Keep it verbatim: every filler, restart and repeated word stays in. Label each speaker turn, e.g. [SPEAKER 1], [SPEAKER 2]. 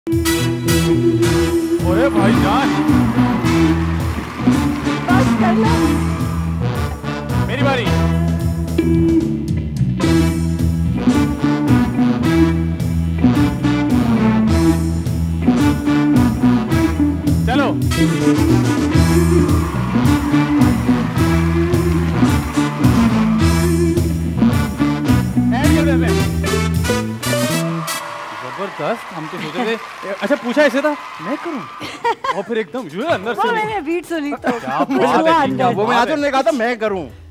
[SPEAKER 1] ओए भाईजान,
[SPEAKER 2] बस कर लो।
[SPEAKER 1] मेरी बारी। चलो। जबरदस्त, हम तो सोचे थे। अच्छा पूछा ऐसे था मैं करूं और फिर एकदम जो है अंदर
[SPEAKER 2] वो
[SPEAKER 1] से
[SPEAKER 2] मैंने बीट सुनी तो
[SPEAKER 1] क्या बात है, क्या वो मैं आज ने कहा था मैं करूं।